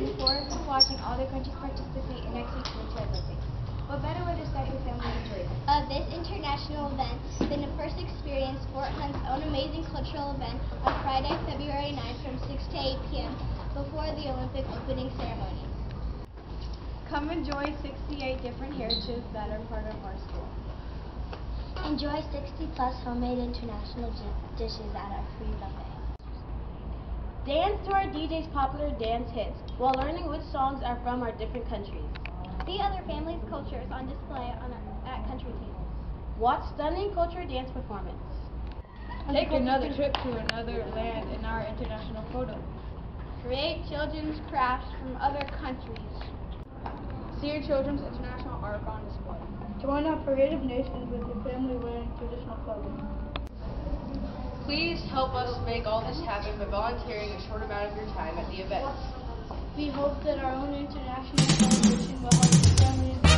looking forward to watching all the countries participate in next week's Winter Olympics. What better way to start your family enjoy them? This international event has been a first experience Fort Hunt's own amazing cultural event on Friday, February 9th from 6 to 8 p.m. before the Olympic opening ceremony. Come enjoy 68 different heritages that are part of our school. Enjoy 60 plus homemade international dishes at our free buffet. Dance to our DJ's popular dance hits while learning which songs are from our different countries. See other families' cultures on display at country tables. Watch stunning culture dance performance. Take another trip to another land in our international photo. Create children's crafts from other countries. See your children's international art on display. Join our creative nations with your family wearing traditional clothing. Please help us make all this happen by volunteering a short amount of your time at the event. We hope that our own international celebration will help your family